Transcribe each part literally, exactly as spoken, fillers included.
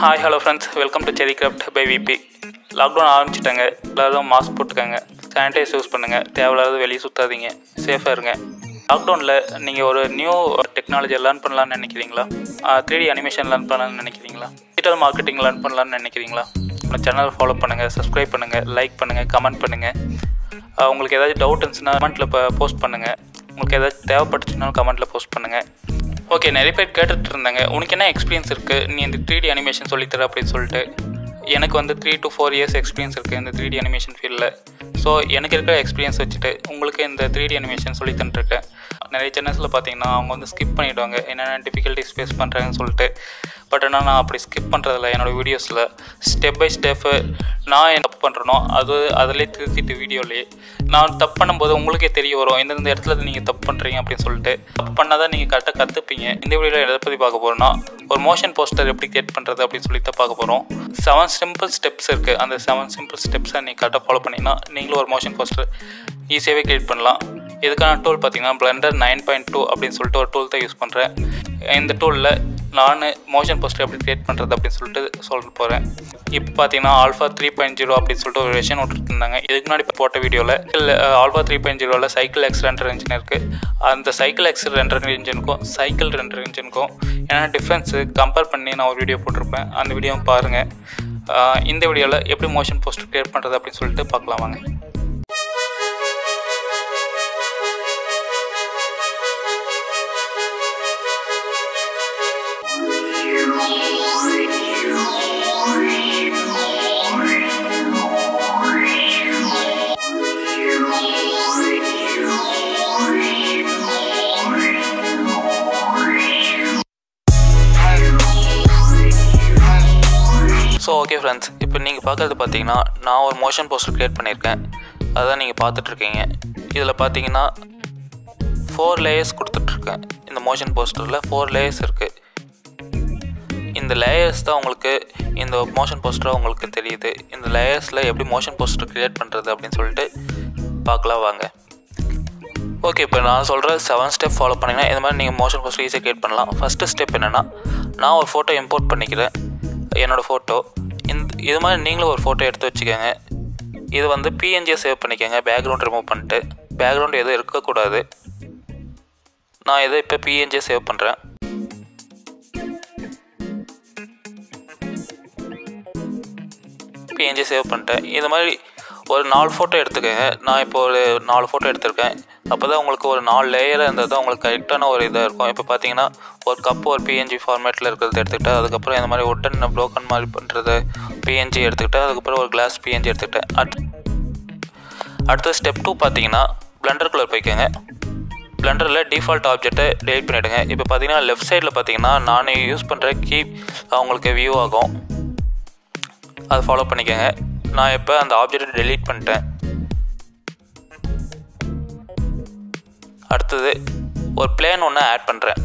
Hi, hello friends. Welcome to Cherry Craft by V P. Lockdown ஆரம்பிச்சிட்டாங்க. எல்லாரும் mask போட்டுக்கோங்க, sanitise use பண்ணுங்கள், தேவையில்லாத வெளியே சுற்றாதீங்க, சேஃபாக இருங்க. லாக்டவுனில் நீங்கள் ஒரு நியூ டெக்னாலஜி லேர்ன் பண்ணலான்னு நினைக்கிறீங்களா? த்ரீ டி அனிமேஷன் லேர்ன் பண்ணலான்னு நினைக்கிறீங்களா? டிஜிட்டல் மார்க்கெட்டிங் லேர்ன் பண்ணலான்னு நினைக்கிறீங்களா? நம்ம சேனலை ஃபாலோ பண்ணுங்கள், சப்ஸ்கிரைப் பண்ணுங்கள், லைக் பண்ணுங்கள், கமெண்ட் பண்ணுங்கள். உங்களுக்கு ஏதாச்சும் டவுட் இருந்துச்சுன்னா கமெண்ட்டில் இப்போ போஸ்ட் பண்ணுங்கள். உங்களுக்கு ஏதாச்சும் தேவைப்பட்டுச்சுன்னாலும் கமெண்ட்டில் போஸ்ட் பண்ணுங்கள். ஓகே, நிறைய பேர் கேட்டுட்டு இருந்தாங்க, உனக்கு என்ன எக்ஸ்பீரியன்ஸ் இருக்குது, நீ இந்த த்ரீ டி அனிமேஷன் சொல்லித்தர அப்படின்னு சொல்லிட்டு. எனக்கு வந்து three to four years experience இருக்குது இந்த த்ரீ டி அனிமேஷன் ஃபீல்டில். ஸோ எனக்கு இருக்கிற எக்ஸ்பீரியன்ஸ் வச்சுட்டு உங்களுக்கு இந்த த்ரீ டி அனிமேஷன் சொல்லி தந்துருக்கேன். நிறைய சேனல்ஸில் பார்த்தீங்கன்னா அவங்க வந்து ஸ்கிப் பண்ணிவிடுவாங்க, என்னென்ன டிஃபிகல்ட்டிஸ் ஃபேஸ் பண்ணுறாங்கன்னு சொல்லிட்டு. பட் ஆனால் நான் அப்படி ஸ்கிப் பண்ணுறதில்ல. என்னோடய வீடியோஸில் ஸ்டெப் பை ஸ்டெப்பு நான் என்ன தப்பு பண்ணுறனோ அது அதிலே திருத்திட்டு வீடியோலேயே நான் தப்பு பண்ணும்போது உங்களுக்கே தெரிய வரும் எந்தெந்த இடத்துல நீங்கள் தப்பு பண்ணுறீங்க அப்படின்னு சொல்லிட்டு. தப்பு பண்ணால் தான் நீங்கள் கரெக்டாக கற்றுப்பீங்க. இந்த வீடியோவில் எதை பற்றி பார்க்க போகிறோன்னா, ஒரு மோஷன் போஸ்டர் எப்படி கிரியேட் பண்ணுறது அப்படின்னு சொல்லி தான் பார்க்க போகிறோம். செவன் சிம்பிள் ஸ்டெப்ஸ் இருக்குது. அந்த செவன் சிம்பிள் ஸ்டெப்ஸை நீங்கள் கரெக்டாக ஃபாலோ பண்ணிங்கன்னா நீங்களும் ஒரு மோஷன் போஸ்டர் ஈஸியாகவே கிரியேட் பண்ணலாம். இதுக்கான டூல் பார்த்தீங்கன்னா பிளெண்டர் நைன் பாயிண்ட் டூ அப்படின்னு சொல்லிட்டு ஒரு டூல் தான் யூஸ் பண்ணுறேன். இந்த டூலில் நான் மோஷன் போஸ்டர் எப்படி கிரியேட் பண்ணுறது அப்படின்னு சொல்லிட்டு சொல்ல போகிறேன். இப்போ பார்த்தீங்கன்னா ஆல்ஃபா த்ரீ பாயிண்ட் ஜீரோ அப்படின்னு சொல்லிட்டு ஒரு வெர்ஷன் விட்டுருந்தாங்க. இதுக்கு முன்னாடி போட்ட வீடியோவில் ஆல்ஃபா த்ரீ பாயிண்ட் ஜீரோவில் சைக்கிள் எக்ஸ் ரெண்டர் இன்ஜின் இருக்குது. அந்த சைக்கிள் எக்ஸ் ரெண்டர் இன்ஜினுக்கும் சைக்கிள் ரெண்டர் இன்ஜினுக்கும் என்னென்ன டிஃப்ரென்ஸு கம்பேர் பண்ணி நான் ஒரு வீடியோ போட்டிருப்பேன். அந்த வீடியோ பாருங்கள். இந்த வீடியோவில் எப்படி மோஷன் போஸ்டர் கிரியேட் பண்ணுறது அப்படின்னு சொல்லிட்டு பார்க்கலாம் வாங்க. ஸோ ஓகே ஃப்ரெண்ட்ஸ், இப்போ நீங்கள் பார்க்குறது பார்த்தீங்கன்னா நான் ஒரு மோஷன் போஸ்டர் க்ரியேட் பண்ணியிருக்கேன். அதான் நீங்கள் பார்த்துட்ருக்கீங்க. இதில் பார்த்தீங்கன்னா ஃபோர் லேயர்ஸ் கொடுத்துட்ருக்கேன். இந்த மோஷன் போஸ்டரில் ஃபோர் லேயர்ஸ் இருக்குது. இந்த லேயர்ஸ் தான் உங்களுக்கு இந்த மோஷன் போஸ்டராக உங்களுக்கு தெரியுது. இந்த லேயர்ஸில் எப்படி மோஷன் போஸ்டர் க்ரியேட் பண்ணுறது அப்படின்னு சொல்லிட்டு பார்க்கலாம் வாங்க. ஓகே, இப்போ நான் சொல்கிற செவன் ஸ்டெப் ஃபாலோ பண்ணிங்கன்னா இந்த மாதிரி நீங்கள் மோஷன் போஸ்டர் ஈஸியாக க்ரியேட் பண்ணலாம். ஃபஸ்ட்டு ஸ்டெப் என்னென்னா, நான் ஒரு ஃபோட்டோ இம்போர்ட் பண்ணிக்கிறேன், என்னோடய ஃபோட்டோ. இந்த இது மாதிரி நீங்களும் ஒரு ஃபோட்டோ எடுத்து வச்சுக்கோங்க. இது வந்து பிஎன்ஜியை சேவ் பண்ணிக்கோங்க. பேக்ரவுண்ட் ரிமூவ் பண்ணிட்டு, பேக்ரவுண்ட் எதுவும் இருக்கக்கூடாது. நான் இதை இப்போ பிஎன்ஜியை சேவ் பண்ணுறேன். பிஎன்ஜி சேவ் பண்ணிட்டேன். இது மாதிரி ஒரு நாலு ஃபோட்டோ எடுத்துக்கோங்க. நான் இப்போ ஒரு நாலு ஃபோட்டோ எடுத்திருக்கேன். அப்போ தான் உங்களுக்கு ஒரு நாலு லேயராக இருந்தால் தான் உங்களுக்கு கரெக்டான ஒரு இதாக இருக்கும். இப்போ பார்த்தீங்கன்னா ஒரு கப்பு ஒரு பிஎன்ஜி ஃபார்மேட்டில் இருக்கிறது எடுத்துக்கிட்டேன். அதுக்கப்புறம் இந்த மாதிரி ஒட்டன் ப்ளோக்கன் மாதிரி பண்ணுறது பிஎன்ஜி எடுத்துக்கிட்டேன். அதுக்கப்புறம் ஒரு கிளாஸ் பிஎன்ஜி எடுத்துக்கிட்டேன். அட் அடுத்த ஸ்டெப் டூ பார்த்தீங்கன்னா பிளெண்டருக்குள்ளே போய்க்கோங்க. பிளெண்டரில் டிஃபால்ட் ஆப்ஜெக்டை டெலிட் பண்ணிவிடுங்க. இப்போ பார்த்தீங்கன்னா லெஃப்ட் சைடில் பார்த்தீங்கன்னா நான் யூஸ் பண்ணுற கீ அவங்களுக்கு வியூ ஆகும். அதை ஃபாலோ பண்ணிக்கோங்க. நான் இப்போ அந்த ஆப்ஜெக்டை டெலீட் பண்ணிட்டேன். அடுத்தது ஒரு பிளேன் ஒன்று ஆட் பண்ணுறேன்.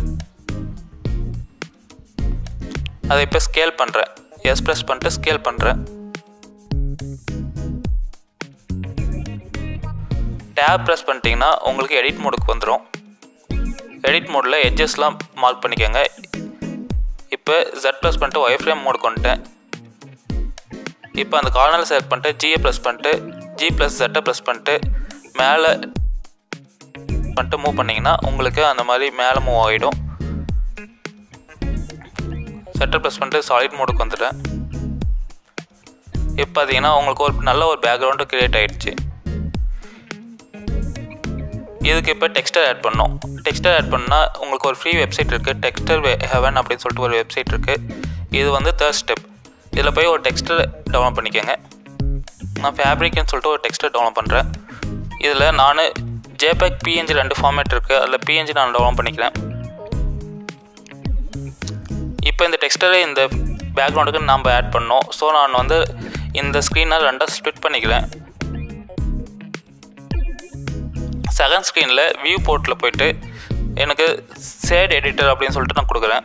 அதை இப்போ ஸ்கேல் பண்ணுறேன். எஸ் ப்ரெஸ் பண்ணிட்டு ஸ்கேல் பண்ணுறேன். டேப் ப்ரெஸ் பண்ணிட்டீங்கன்னா உங்களுக்கு எடிட் மோடுக்கு வந்துடும். எடிட் மோடில் எட்ஜஸ்லாம் மார்க் பண்ணிக்கோங்க. இப்போ ஜெட் ப்ரெஸ் பண்ணிட்டு ஒய் ஃப்ரேம் மோடுக்கு வந்துட்டேன். இப்போ அந்த கார்னரில் செலக்ட் பண்ணிட்டு ஜியை ப்ரெஸ் பண்ணிட்டு ஜி ப்ளஸ் ஜெட்டை ப்ரெஸ் பண்ணிட்டு மேலே பண்ணிட்டு மூவ் பண்ணிங்கன்னா உங்களுக்கு அந்த மாதிரி மேலே மூவ் ஆகிடும். செட்டை ப்ரெஸ் பண்ணிட்டு சாலிட் மோடுக்கு வந்துட்டேன். இப்போ பார்த்தீங்கன்னா உங்களுக்கு ஒரு நல்ல ஒரு பேக்ரவுண்டு க்ரியேட் ஆகிடுச்சு. இதுக்கு இப்போ டெக்ஸ்டர் ஆட் பண்ணோம். டெக்ஸ்டர் ஆட் பண்ணால் உங்களுக்கு ஒரு ஃப்ரீ வெப்சைட் இருக்குது, டெக்ஸ்டர் ஹெவன் அப்படின்னு சொல்லிட்டு ஒரு வெப்சைட் இருக்குது. இது வந்து தேர்ட் ஸ்டெப். இதில் போய் ஒரு டெக்ஸ்டர் டவுன்லோட் பண்ணிக்கோங்க. நான் ஃபேப்ரிக்னு சொல்லிட்டு ஒரு டெக்ஸ்டர் டவுன்லோட் பண்ணுறேன். இதில் நான் ஜேபேக் பிஎன்ஜி ரெண்டு ஃபார்மேட் இருக்குது. அதில் பிஎன்ஜி நான் டவுன்லோட் பண்ணிக்கிறேன். இப்போ இந்த டெக்ஸ்டரை இந்த பேக்ரவுண்டுக்கு நாம் ஆட் பண்ணோம். ஸோ நான் வந்து இந்த ஸ்க்ரீனை ரெண்டாக ஸ்ப்ளிட் பண்ணிக்கிறேன். செகண்ட் ஸ்க்ரீனில் வியூ போர்ட்டில் போய்ட்டு எனக்கு ஷேட் எடிட்டர் அப்படின்னு சொல்லிட்டு நான் கொடுக்குறேன்.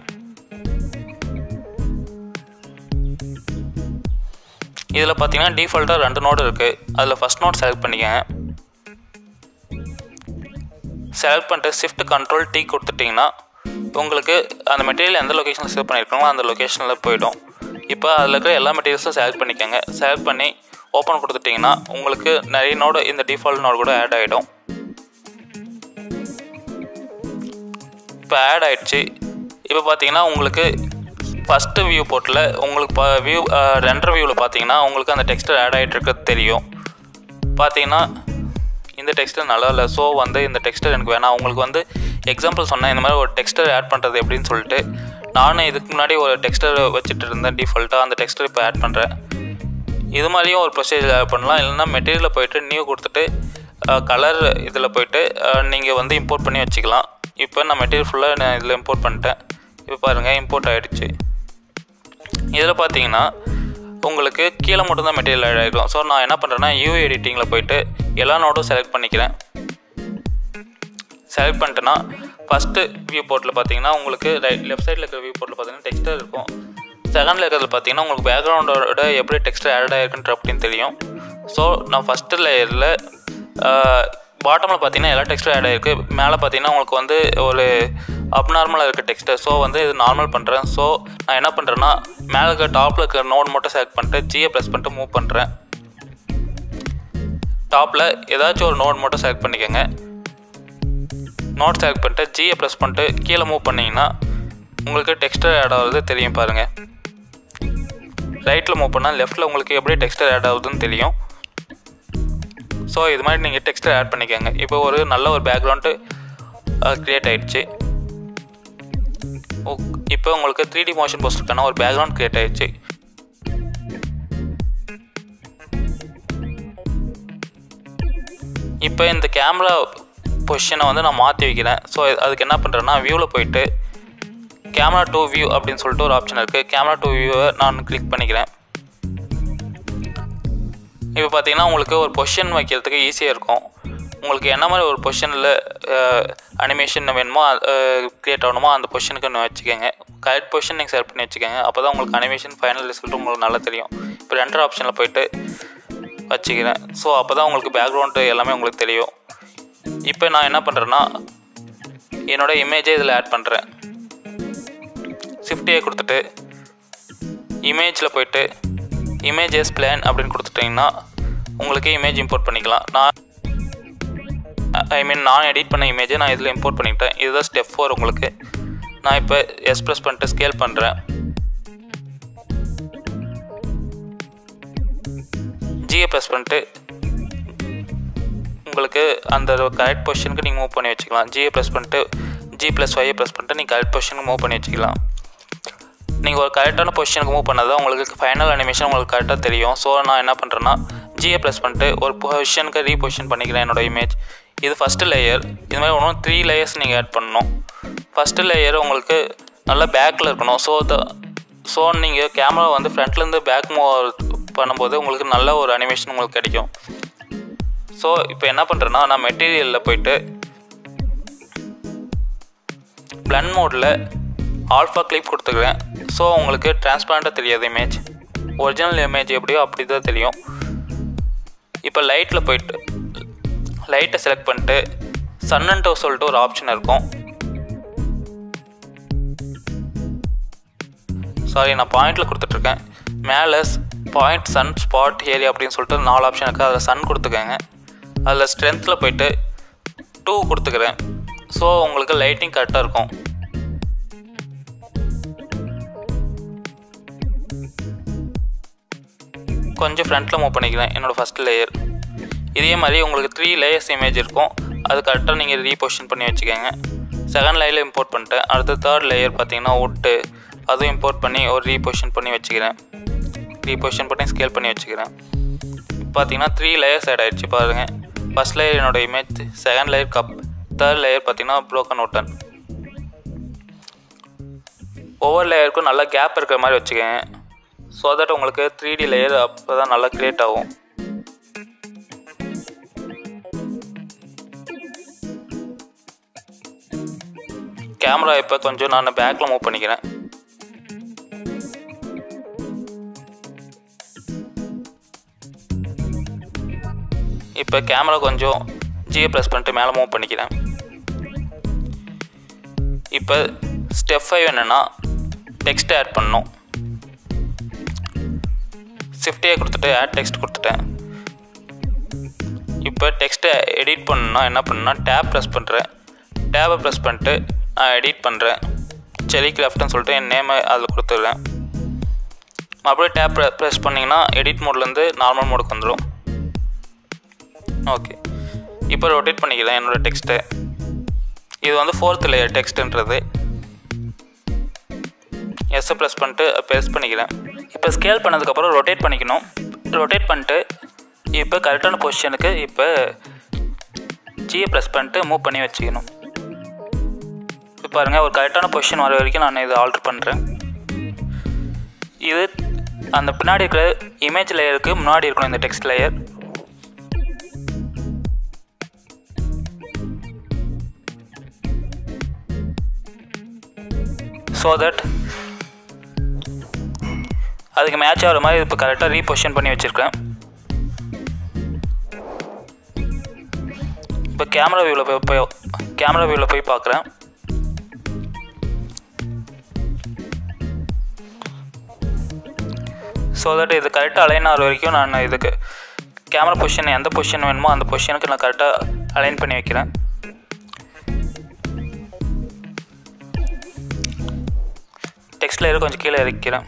இதில் பார்த்தீங்கன்னா டிஃபால்ட்டாக ரெண்டு நோடு இருக்குது. அதில் ஃபஸ்ட் நோட் செலக்ட் பண்ணிக்கங்க. செலக்ட் பண்ணிட்டு ஷிஃப்ட் கண்ட்ரோல் டி கொடுத்துட்டிங்கன்னா உங்களுக்கு அந்த மெட்டீரியல் எந்த லொக்கேஷனில் சேவ் பண்ணியிருக்காங்களோ அந்த லொக்கேஷனில் போய்டும். இப்போ அதில் இருக்கிற எல்லா மெட்டீரியல்ஸும் செலக்ட் பண்ணிக்கோங்க. செலக்ட் பண்ணி ஓப்பன் கொடுத்துட்டிங்கன்னா உங்களுக்கு நிறைய நோடு இந்த டிஃபால்ட் நோடு கூட ஆட் ஆகிடும். இப்போ ஆட் ஆகிடுச்சு. இப்போ பார்த்தீங்கன்னா உங்களுக்கு ஃபஸ்ட்டு வியூ போர்ட்டில் உங்களுக்கு ப வியூ ரெண்டர் வியூவில் பார்த்தீங்கன்னா உங்களுக்கு அந்த டெக்ஸ்டர் ஆட் ஆகிட்டு இருக்கிறது தெரியும். பார்த்தீங்கன்னா இந்த டெக்ஸ்டர் நல்லா இல்லை, ஸோ வந்து இந்த டெக்ஸ்டர் எனக்கு வேணாம். உங்களுக்கு வந்து எக்ஸாம்பிள் சொன்னேன் இந்த மாதிரி ஒரு டெக்ஸ்டர் ஆட் பண்ணுறது எப்படின்னு சொல்லிட்டு. நானும் இதுக்கு முன்னாடி ஒரு டெக்ஸ்டர் வச்சுட்டு இருந்தேன் டிஃபால்ட்டாக, அந்த டெக்ஸ்டர் இப்போ ஆட் பண்ணுறேன். இது மாதிரியும் ஒரு ப்ரொசீஜர் ஆட் பண்ணலாம். இல்லைன்னா மெட்டீரியலில் போய்ட்டு நியூ கொடுத்துட்டு கலர் இதில் போய்ட்டு நீங்கள் வந்து இம்போர்ட் பண்ணி வச்சுக்கலாம். இப்போ நான் மெட்டீரியல் ஃபுல்லாக நான் இதில் இம்போர்ட் பண்ணிட்டேன். இப்போ பாருங்கள் இம்போர்ட் ஆகிடுச்சு. இதில் பார்த்தீங்கன்னா உங்களுக்கு கீழே மட்டும்தான் மெட்டீரியல் ஆட் ஆகிடும். ஸோ நான் என்ன பண்ணுறேன்னா யூ எடிட்டிங்கில் போய்ட்டு எல்லா நோட்டும் செலக்ட் பண்ணிக்கிறேன். செலக்ட் பண்ணிட்டேன்னா ஃபஸ்ட்டு வியூ போர்ட்டில் பார்த்தீங்கன்னா உங்களுக்கு ரைட் லெஃப்ட் சைடில் இருக்கிற வியூ போர்ட்டில் பார்த்தீங்கன்னா டெக்ஸ்டர் இருக்கும். செகண்டில் இருக்கிறது பார்த்தீங்கன்னா உங்களுக்கு பேக்ரவுண்டோட எப்படி டெக்ஸ்டர் ஆட் ஆகிருக்குன்ற அப்படின்னு தெரியும். ஸோ நான் ஃபஸ்ட்டு லேயரில் பாட்டமில் பார்த்தீங்கன்னா எல்லா டெக்ஸ்டரும் ஆட் ஆகிருக்கு. மேலே பார்த்தீங்கன்னா உங்களுக்கு வந்து ஒரு அப்நார்மலாக இருக்க டெக்ஸ்டர். ஸோ வந்து இது நார்மல் பண்ணுறேன். ஸோ நான் என்ன பண்ணுறேன்னா மேலே இருக்கிற டாப்பில் இருக்கிற நோட் மட்டும் செலக்ட் பண்ணிட்டு ஜியை ப்ரெஸ் பண்ணிட்டு மூவ் பண்ணுறேன். டாப்பில் ஏதாச்சும் ஒரு நோட் மட்டும் செலக்ட் பண்ணிக்கோங்க. நோட் செலக்ட் பண்ணிட்டு ஜியை ப்ரெஸ் பண்ணிட்டு கீழே மூவ் பண்ணிங்கன்னா உங்களுக்கு டெக்ஸ்டர் ஆட் ஆகுது தெரியும் பாருங்கள். ரைட்டில் மூவ் பண்ணால் லெஃப்ட்டில் உங்களுக்கு எப்படி டெக்ஸ்டர் ஆட் ஆகுதுன்னு தெரியும். ஸோ இது மாதிரி நீங்கள் டெக்ஸ்டர் ஆட் பண்ணிக்கோங்க. இப்போ ஒரு நல்ல ஒரு பேக்ரவுண்டு க்ரியேட் ஆகிடுச்சு. இப்போ உங்களுக்கு த்ரீ டி மோஷன் போஸ்டருக்கான ஒரு பேக்ரவுண்ட் க்ரியேட் ஆகிடுச்சு. இப்போ இந்த கேமரா பொசிஷனை வந்து நான் மாற்றி வைக்கிறேன். ஸோ அதுக்கு என்ன பண்ணுறேன்னா வியூவில் போயிட்டு கேமரா டூ வியூ அப்படின்னு சொல்லிட்டு ஒரு ஆப்ஷன் இருக்குது. கேமரா டூ வியூவை நான் கிளிக் பண்ணிக்கிறேன். இப்போ பார்த்தீங்கன்னா உங்களுக்கு ஒரு பொசிஷன் வைக்கிறதுக்கு ஈஸியாக இருக்கும். உங்களுக்கு என்ன மாதிரி ஒரு பொசிஷனில் அனிமேஷன் வேணுமோ க்ரியேட் ஆகணுமோ அந்த பொசிஷனுக்கு ஒன்று வச்சுக்கோங்க. கரெக்ட் பொசிஷன் நீங்கள் செலக்ட் பண்ணி வச்சுக்கோங்க. அப்போ தான் உங்களுக்கு அனிமேஷன் ஃபைனல் ரிசல்ட் உங்களுக்கு நல்லா தெரியும். இப்போ ரெண்டர் ஆப்ஷனில் போய்ட்டு வச்சுக்கிறேன். ஸோ அப்போ தான் உங்களுக்கு பேக்ரவுண்டு எல்லாமே உங்களுக்கு தெரியும். இப்போ நான் என்ன பண்ணுறேன்னா என்னோடய இமேஜை இதில் ஆட் பண்ணுறேன். ஷிஃப்ட் ஏ கொடுத்துட்டு இமேஜில் போய்ட்டு இமேஜஸ் பிளான் அப்படின்னு கொடுத்துட்டிங்கன்னா உங்களுக்கு இமேஜ் இம்போர்ட் பண்ணிக்கலாம். நான் ஐ மீன் நான் எடிட் பண்ண இமேஜை நான் இதில் இம்போர்ட் பண்ணிக்கிட்டேன். இதுதான் ஸ்டெப் ஃபோர் உங்களுக்கு. நான் இப்போ எஸ் ப்ரெஸ் பண்ணிட்டு ஸ்கேல் பண்ணுறேன். ஜியை ப்ரெஸ் பண்ணிட்டு உங்களுக்கு அந்த கரெக்ட் பொசிஷனுக்கு நீங்கள் மூவ் பண்ணி வச்சுக்கலாம். ஜியை ப்ரெஸ் பண்ணிட்டு ஜி ப்ளஸ் ஒய்யை ப்ரெஸ் பண்ணிட்டு நீங்கள் கரெக்ட் பொசிஷனுக்கு மூவ் பண்ணி வச்சுக்கலாம். நீங்கள் ஒரு கரெக்டான பொசிஷனுக்கு மூவ் பண்ணால் தான் உங்களுக்கு ஃபைனல் அனிமேஷன் உங்களுக்கு கரெக்டாக தெரியும். ஸோ நான் என்ன பண்ணுறேன்னா ஜியை ப்ரெஸ் பண்ணிட்டு ஒரு பொசிஷனுக்கு ரீபொசிஷன் பண்ணிக்கிறேன் என்னோடய இமேஜ். இது ஃபஸ்ட்டு லேயர். இது மாதிரி ஒன்றும் த்ரீ லேயர்ஸ் நீங்கள் ஆட் பண்ணணும். ஃபஸ்ட்டு லேயர் உங்களுக்கு நல்லா பேக்கில் இருக்கணும். ஸோ த ஸோ நீங்கள் கேமரா வந்து ஃப்ரண்ட்லேருந்து பேக் மூவ் பண்ணும்போது உங்களுக்கு நல்ல ஒரு அனிமேஷன் உங்களுக்கு கிடைக்கும். ஸோ இப்போ என்ன பண்ணுறேன்னா நான் மெட்டீரியலில் போய்ட்டு பிளண்ட் மோடில் ஆல்ஃபா கிளிப் கொடுத்துக்கிறேன். ஸோ உங்களுக்கு டிரான்ஸ்பரண்ட்டாக தெரியாது இமேஜ். ஒரிஜினல் இமேஜ் எப்படியோ அப்படி தான் தெரியும். இப்போ லைட்டில் போய்ட்டு லைட்டை செலக்ட் பண்ணிட்டு சன்னுன்ட்டு சொல்லிட்டு ஒரு ஆப்ஷன் இருக்கும். சாரி நான் பாயிண்டில் கொடுத்துட்ருக்கேன். மேலே பாயிண்ட் சன் ஸ்பாட் ஏரியா அப்படின்னு சொல்லிட்டு நாலு ஆப்ஷன் இருக்குது. அதில் சன் கொடுத்துக்கோங்க. அதில் ஸ்ட்ரென்த்தில் போய்ட்டு டூ கொடுத்துக்கிறேன். ஸோ உங்களுக்கு லைட்டிங் கரெக்டாக இருக்கும். கொஞ்சம் ஃப்ரண்ட்டில் மூவ் பண்ணிக்கிறேன் என்னோடய ஃபஸ்ட் லேயர். இதே மாதிரி உங்களுக்கு த்ரீ லேயர்ஸ் இமேஜ் இருக்கும். அது கரெக்டாக நீங்கள் ரீபொசிஷன் பண்ணி வச்சுக்கோங்க. செகண்ட் லேயரில் இம்போர்ட் பண்ணிட்டேன். அடுத்த தேர்ட் லேயர் பார்த்தீங்கன்னா வுட்டு, அதுவும் இம்போர்ட் பண்ணி ஒரு ரீபொசிஷன் பண்ணி வச்சுக்கிறேன். ரீபொசிஷன் பண்ணி ஸ்கேல் பண்ணி வச்சுக்கிறேன். பார்த்தீங்கன்னா த்ரீ லேயர்ஸ் ஆட் ஆகிடுச்சு பாருங்கள். ஃபஸ்ட் லேயர் என்னோடய image, second layer cup, third layer பார்த்தீங்கன்னா ப்ரோக்கன் உட்டன். ஒவ்வொரு லேயருக்கும் நல்லா கேப் இருக்கிற மாதிரி வச்சுக்கோங்க. ஸோ தட் உங்களுக்கு த்ரீ டி லேயர் அப்போ தான் நல்லா க்ரியேட் ஆகும். கேமரா இப்போ கொஞ்சம் நான் பேக்கில் மூவ் பண்ணிக்கிறேன். இப்போ கேமரா கொஞ்சம் ஜியை ப்ரெஸ் பண்ணிட்டு மேலே மூவ் பண்ணிக்கிறேன். இப்போ ஸ்டெப் ஃபைவ் என்னென்னா டெக்ஸ்ட் ஆட் பண்ணணும். ஷிஃப்ட் ஏ கொடுத்துட்டு ஆட் டெக்ஸ்ட் கொடுத்துட்டேன். இப்போ டெக்ஸ்ட்டை எடிட் பண்ணணும்னா என்ன பண்ணணும்னா டேப் ப்ரெஸ் பண்ணுறேன். டேப்பை ப்ரெஸ் பண்ணிட்டு நான் எடிட் பண்ணுறேன். டெலிகிராஃப்ட்னு சொல்லிட்டு என் நேமை அதில் கொடுத்துட்றேன். மறுபடியும் டேப் ப்ரெஸ் பண்ணிங்கன்னா எடிட் மோட்லேருந்து நார்மல் மோடுக்கு வந்துடும். ஓகே, இப்போ ரொட்டேட் பண்ணிக்கிறேன் என்னோடய டெக்ஸ்ட்டை. இது வந்து ஃபோர்த் லேயர் டெக்ஸ்ட்டுன்றது. எஸ்ஸை ப்ரெஸ் பண்ணிட்டு ப்ரெஸ் பண்ணிக்கிறேன். இப்போ ஸ்கேல் பண்ணதுக்கப்புறம் ரொட்டேட் பண்ணிக்கணும். ரொட்டேட் பண்ணிட்டு இப்போ கரெக்டான பொசிஷனுக்கு இப்போ ஜியை ப்ரெஸ் பண்ணிட்டு மூவ் பண்ணி வச்சுக்கணும். இப்போ பாருங்கள், ஒரு கரெக்டான பொசிஷன் வர வரைக்கும் நான் இதை ஆல்ட்ரு பண்ணுறேன். இது அந்த பின்னாடி இருக்கிற இமேஜ் லேயருக்கு முன்னாடி இருக்கணும் இந்த டெக்ஸ்ட் லேயர். ஸோ தட் அதுக்கு மேட்ச் ஆகிற மாதிரி இப்போ கரெக்டாக ரீபொசிஷன் பண்ணி வச்சுருக்கேன். இப்போ கேமரா வியூவில் போய் போய் கேமரா வியூவில் போய் பார்க்குறேன். ஸோ தட் இது கரெக்டாக அலைன் ஆகிற வரைக்கும் நான் இதுக்கு கேமரா பொசிஷன் எந்த பொசிஷன் வேணுமோ அந்த பொசிஷனுக்கு நான் கரெக்டாக அலைன் பண்ணி வைக்கிறேன். டெக்ஸ்ட் லேயர் கொஞ்சம் கீழே இறக்கிறேன்.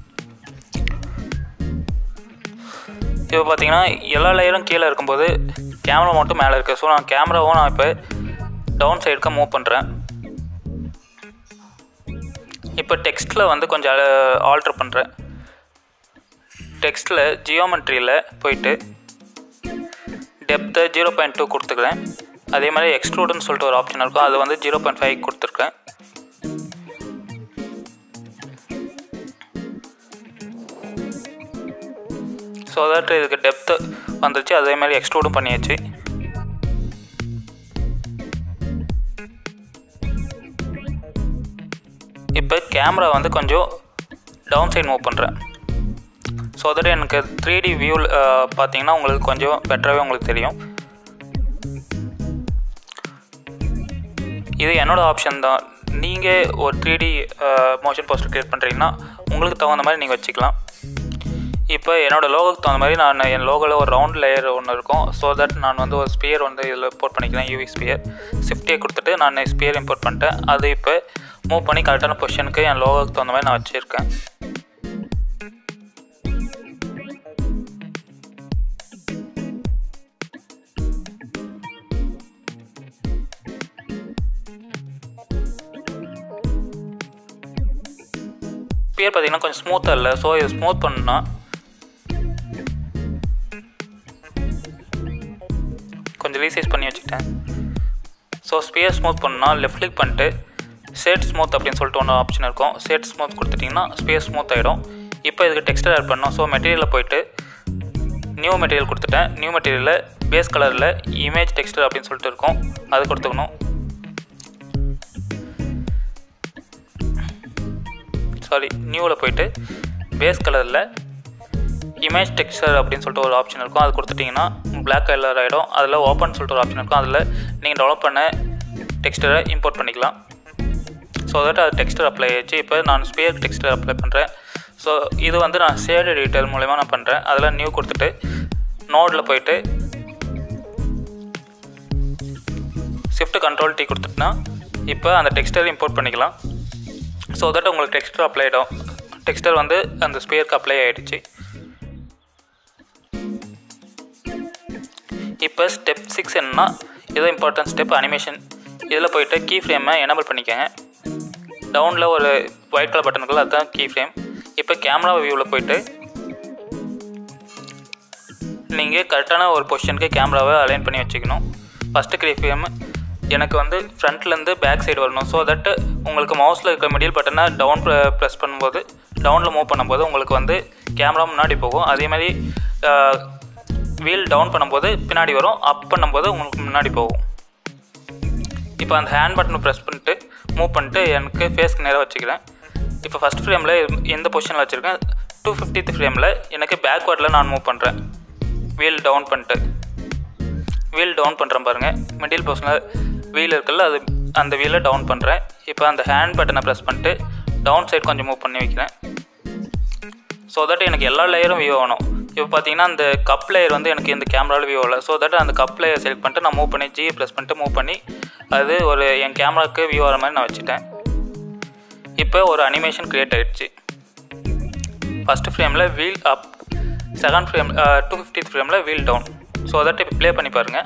இப்போ பார்த்தீங்கன்னா எல்லா லேயரும் கீழே இருக்கும்போது கேமரா மட்டும் மேலே இருக்குது. ஸோ நான் கேமராவும் நான் இப்போ டவுன் சைடுக்கு மூவ் பண்ணுறேன். இப்போ டெக்ஸ்ட்டில் வந்து கொஞ்சம் ஆல்ட்ரு பண்ணுறேன். டெக்ஸ்ட்டில் ஜியோமெட்ரியில் போயிட்டு டெப்த்தை ஜீரோ பாயிண்ட் டூ கொடுத்துக்கிறேன். அதே மாதிரி எக்ஸ்ட்ரூடுன்னு சொல்லிட்டு ஒரு ஆப்ஷன் இருக்கும், அது வந்து ஜீரோ பாயிண்ட் ஃபைவ் கொடுத்துருக்கேன். ஸோ தட் இதுக்கு டெப்த்து வந்துருச்சு. அதே மாதிரி எக்ஸ்ட்ரூடும் பண்ணியாச்சு. இப்போ கேமரா வந்து கொஞ்சம் டவுன் சைட் மூவ் பண்ணுறேன். ஸோ தட் எனக்கு த்ரீ டி வியூவில் பார்த்தீங்கன்னா உங்களுக்கு கொஞ்சம் பெட்டராகவே உங்களுக்கு தெரியும். இது என்னோடய ஆப்ஷன் தான். நீங்கள் ஒரு three D motion poster create பண்ணுறீங்கன்னா உங்களுக்கு தகுந்த மாதிரி நீங்கள் வச்சுக்கலாம். இப்போ என்னோடய லோகோக்கு தகுந்த மாதிரி நான் என் லோகோவில் ஒரு ரவுண்ட் லேயர் ஒன்று இருக்கும். ஸோ தட் நான் வந்து ஒரு ஸ்பியர் வந்து இதில் இம்போர்ட் பண்ணிக்கிறேன். யூவி ஸ்பியர் ஷிஃப்டே கொடுத்துட்டு நான் ஸ்பியர் இம்போர்ட் பண்ணிட்டேன். அது இப்போ மூவ் பண்ணி கரெக்டான பொசிஷனுக்கு என் லோகோக்கு தகுந்த மாதிரி நான் வச்சுருக்கேன். ஸ்பியர் பார்த்தீங்கன்னா கொஞ்சம் ஸ்மூத்தாக இல்லை. ஸோ இது ஸ்மூத் பண்ணா கொஞ்சம் ரீசைஸ் பண்ணி வச்சுக்கிட்டேன். ஸோ ஸ்பியர் ஸ்மூத் பண்ணால் லெஃப்ட் கிளிக் பண்ணிட்டு ஷேட் ஸ்மூத் அப்படின்னு சொல்லிட்டு ஒன்று ஆப்ஷன் இருக்கும். ஷேட் ஸ்மூத் கொடுத்துட்டிங்கன்னா ஸ்பியர் ஸ்மூத் ஆகிடும். இப்போ இதுக்கு டெக்ஸ்டர் ஆட் பண்ணோம். ஸோ மெட்டீரியலில் போயிட்டு நியூ மெட்டீரியல் கொடுத்துட்டேன். நியூ மெட்டீரியலில் பேஸ் கலரில் இமேஜ் டெக்ஸ்டர் அப்படின்னு சொல்லிட்டு இருக்கும், அது கொடுத்துக்கணும். சாரி நியூவில் போயிட்டு பேஸ் கலரில் இமேஜ் டெக்ஸ்டர் அப்படின்னு சொல்லிட்டு ஒரு ஆப்ஷன் இருக்கும், அது கொடுத்துட்டிங்கன்னா பிளாக் கலர் ஆகிடும். அதில் ஓப்பன் சொல்லிட்டு ஒரு ஆப்ஷன் இருக்கும், அதில் நீங்கள் டெவலப் பண்ண டெக்ஸ்டரை இம்போர்ட் பண்ணிக்கலாம். ஸோ தட் அது டெக்ஸ்டர் அப்ளை ஆகிடுச்சு. இப்போ நான் ஸ்பியர் டெக்ஸ்டர் அப்ளை பண்ணுறேன். ஸோ இது வந்து நான் ஷேட் எடிட்டர் மூலமா நான் பண்ணுறேன். அதில் நியூ கொடுத்துட்டு நோடில் போயிட்டு ஷிஃப்ட் கண்ட்ரோல் டி கொடுத்துட்டுனா இப்போ அந்த டெக்ஸ்டர் இம்போர்ட் பண்ணிக்கலாம். ஸோ தட் உங்களுக்கு டெக்ஸ்டர் அப்ளை ஆகிடும். டெக்ஸ்டர் வந்து அந்த ஸ்பியருக்கு அப்ளை ஆகிடுச்சு. இப்போ ஸ்டெப் சிக்ஸ் என்னன்னா இது இம்பார்ட்டன்ட் ஸ்டெப் அனிமேஷன். இதில் போய்ட்டு கீ ஃப்ரேமை எனேபிள் பண்ணிக்கோங்க. டவுனில் ஒரு ஒயிட் கலர் பட்டன் இருக்குல்ல, அதுதான் கீ ஃப்ரேம். இப்போ கேமரா வியூவில் போய்ட்டு நீங்கள் கரெக்டான ஒரு பொசிஷனுக்கு கேமராவை அலைன் பண்ணி வச்சுக்கணும். ஃபஸ்ட்டு கீ ஃப்ரேம் எனக்கு வந்து ஃப்ரண்ட்லேருந்து பேக் சைடு வரணும். ஸோ தட் உங்களுக்கு மவுஸில் இருக்கிற மிடில் பட்டனை டவுன் ப்ரெஸ் பண்ணும்போது டவுனில் மூவ் பண்ணும்போது உங்களுக்கு வந்து கேமரா முன்னாடி போகும். அதே மாதிரி வீல் டவுன் பண்ணும்போது பின்னாடி வரும், அப் பண்ணும்போது உங்களுக்கு முன்னாடி போகும். இப்போ அந்த ஹேண்ட் பட்டனை ப்ரெஸ் பண்ணிட்டு மூவ் பண்ணிட்டு எனக்கு ஃபேஸ்க்கு நேராக வச்சுக்கிறேன். இப்போ ஃபஸ்ட் ஃப்ரேமில் எந்த பொசிஷனில் வச்சுருக்கேன், டூ ஃபிஃப்டித் ஃப்ரேமில் எனக்கு பேக்வேர்டில் நான் மூவ் பண்ணுறேன். வீல் டவுன் பண்ணிட்டு வீல் டவுன் பண்ணுறேன் பாருங்கள். மிடில் பொசிஷனில் வீல் இருக்குல்ல, அது அந்த வீலை டவுன் பண்ணுறேன். இப்போ அந்த ஹேண்ட் பட்டனை ப்ரெஸ் பண்ணிட்டு டவுன் சைடு கொஞ்சம் மூவ் பண்ணி வைக்கிறேன். ஸோ தட் எனக்கு எல்லா லேயரும் வியூ ஆகணும். இப்போ பார்த்தீங்கன்னா அந்த கப் லேயர் வந்து எனக்கு இந்த கேமராவில் வியூ ஆகலை. ஸோ தட் அந்த கப் லேயர் செலக்ட் பண்ணிட்டு நான் மூவ் பண்ணி ஜி ப்ரெஸ் பண்ணிட்டு மூவ் பண்ணி அது ஒரு என் கேமராவுக்கு வியூ ஆகிற மாதிரி நான் வச்சுட்டேன். இப்போ ஒரு அனிமேஷன் க்ரியேட் ஆகிடுச்சு. ஃபஸ்ட்டு ஃப்ரேமில் wheel up, second frame to fiftieth ஃப்ரேமில் வீல் டவுன். ஸோ தட் இப்போ ப்ளே பண்ணி பாருங்கள்.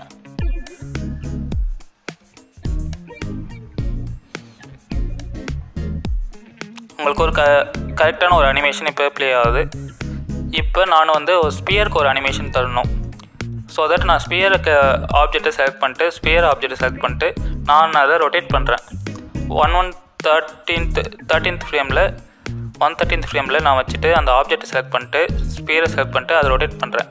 உங்களுக்கு ஒரு க கரெக்டான ஒரு அனிமேஷன் இப்போ ப்ளே ஆகுது. இப்போ நான் வந்து ஒரு ஸ்பியருக்கு ஒரு அனிமேஷன் தரணும். ஸோ தட் நான் ஸ்பியருக்கு ஆப்ஜெக்டை செலக்ட் பண்ணிட்டு ஸ்பியர் ஆப்ஜெக்டை செலக்ட் பண்ணிட்டு நான் அதை ரொட்டேட் பண்ணுறேன். ஒன் ஒன் தேர்ட்டீன்த் தேர்ட்டீன்த் ஃப்ரேமில் ஒன் தேர்ட்டீன்த் ஃப்ரேமில் நான் வச்சுட்டு அந்த ஆப்ஜெக்டை செலக்ட் பண்ணிட்டு ஸ்பியரை செலக்ட் பண்ணிட்டு அதை ரொட்டேட் பண்ணுறேன்.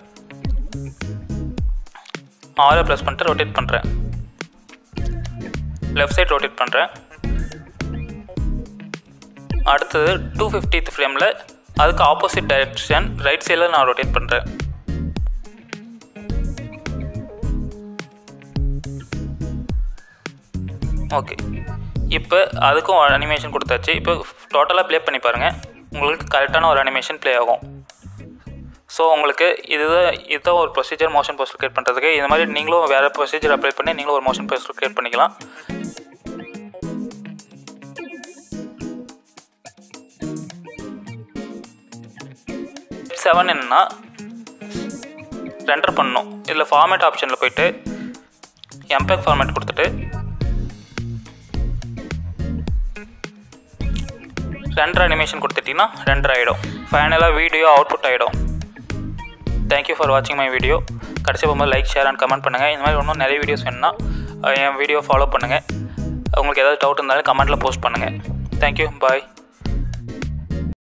ஆரை ப்ரெஸ் பண்ணிட்டு ரொட்டேட் பண்ணுறேன். லெஃப்ட் சைட் ரொட்டேட் பண்ணுறேன். அடுத்தது டூ ஃபிஃப்டித் ஃப்ரேமில் அதுக்கு ஆப்போசிட் டைரெக்ஷன் ரைட் சைடில் நான் ரொட்டேட் பண்ணுறேன். ஓகே, இப்போ அதுக்கும் அனிமேஷன் கொடுத்தாச்சு. இப்போ டோட்டலாக ப்ளே பண்ணி பாருங்கள், உங்களுக்கு கரெக்டான ஒரு அனிமேஷன் ப்ளே ஆகும். ஸோ உங்களுக்கு இதுதான் இதுதான் ஒரு ப்ரொசீஜர் மோஷன் போஸ்டர் க்ரியேட் பண்ணுறதுக்கு. இது மாதிரி நீங்களும் வேறு ப்ரொசீஜர் அப்ளை பண்ணி நீங்களும் ஒரு மோஷன் போஸ்டர் க்ரியேட் பண்ணிக்கலாம். செவன் என்னன்னா ரெண்டர் பண்ணணும். இதில் ஃபார்மேட் ஆப்ஷனில் போய்ட்டு எம்பெக் ஃபார்மேட் கொடுத்துட்டு ரெண்டர் அனிமேஷன் கொடுத்துட்டிங்கன்னா ரெண்டர் ஆகிடும். ஃபைனலாக வீடியோ அவுட்புட் ஆகிடும். தேங்க்யூ ஃபார் வாட்சிங் மை வீடியோ. கடைசி போகும்போது லைக், ஷேர் அண்ட் கமெண்ட் பண்ணுங்கள். இந்த மாதிரி இன்னும் நிறைய வீடியோஸ் வேணுன்னா என் வீடியோ ஃபாலோ பண்ணுங்கள். உங்களுக்கு ஏதாவது டவுட் இருந்தாலும் கமெண்ட்டில் போஸ்ட் பண்ணுங்கள். தேங்க்யூ, பாய்.